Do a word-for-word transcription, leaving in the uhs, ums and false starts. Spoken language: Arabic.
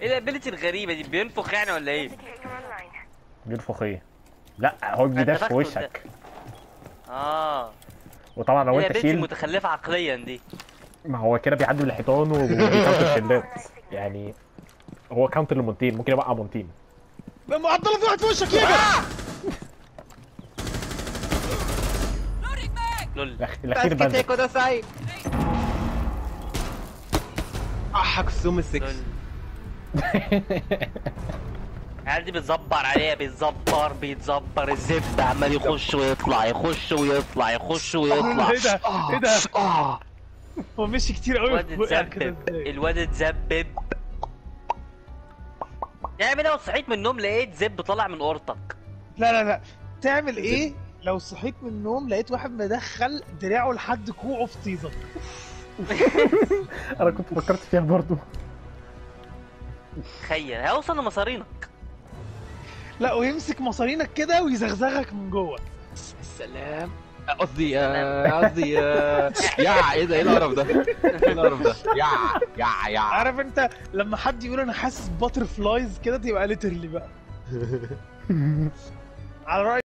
ايه الابيلتي الغريبه دي؟ بينفخ يعني ولا ايه؟ بينفخ ايه؟ لا هو بيداش في وشك. اه وطبعا لو ايه انت الابيلتي شيل، المتخلفه عقليا دي؟ ما هو كده بيعدي من الحيطان وبيكاونتر شيلات يعني. هو كاونتر لمونتين، ممكن يوقع مونتين. معطله في واحد في وشك يا لول. الاخير باندا. احك السوم السكس. العيال دي بتزبر عليها، بيتزبر بيتزبر الزبد عمال يخش ويطلع يخش ويطلع يخش ويطلع. ايه ده ايه ده اه هو مشي كتير قوي. الواد اتزبب، الواد اتزبب. يعمل ايه لو صحيت من النوم لقيت زب طالع من قرطك؟ لا لا لا تعمل ايه لو صحيت من النوم لقيت واحد مدخل دراعه لحد كوعه في طيزك؟ انا كنت فكرت فيها برضو. تخيل هيوصل لمصارينك. لا ويمسك مصارينك كده ويزغزغك من جوه. السلام. قصدي قصدي يا ايه ده؟ ايه القرف ده؟ ايه القرف ده؟ يا يا يا عارف انت لما حد يقول انا حاسس باتر فلايز كده، تبقى ليترلي بقى على رأي